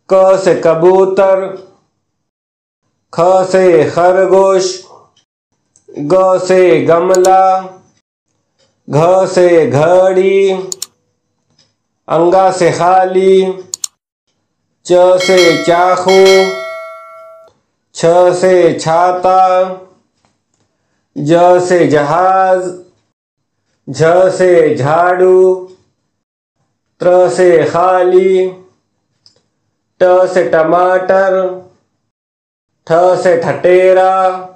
क से कबूतर, ख से खरगोश, ग से गमला, घ से घड़ी, अंगा से खाली, च से चाकू, छ से छाता, ज से जहाज, झ से झाड़ू, त्र से खाली, ट से टमाटर, ठ से ठटेरा,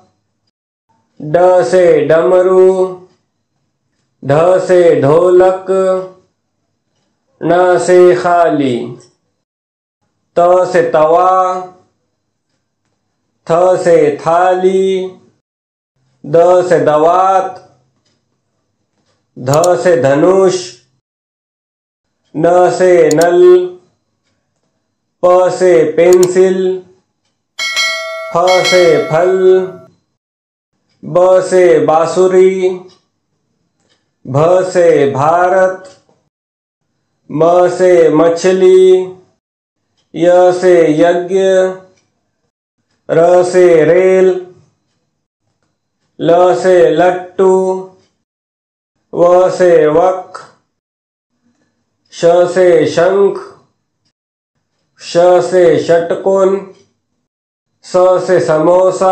ड से डमरू, ढ से ढोलक, न से खाली, त से तवा, थ से थाली, द से दवात, ध से धनुष, न से नल, प से पेंसिल, फ से फल, ब से बांसुरी, भ से भारत, म से मछली, य से यज्ञ, र से रेल, ल से लट्टू, व से वक, श से शंख, श से षटकोण, स से समोसा,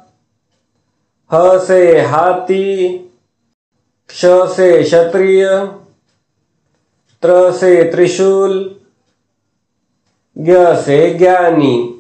ह से हाथी, क्ष से क्षत्रिय, त्र से त्रिशूल, ज्ञ से ज्ञानी।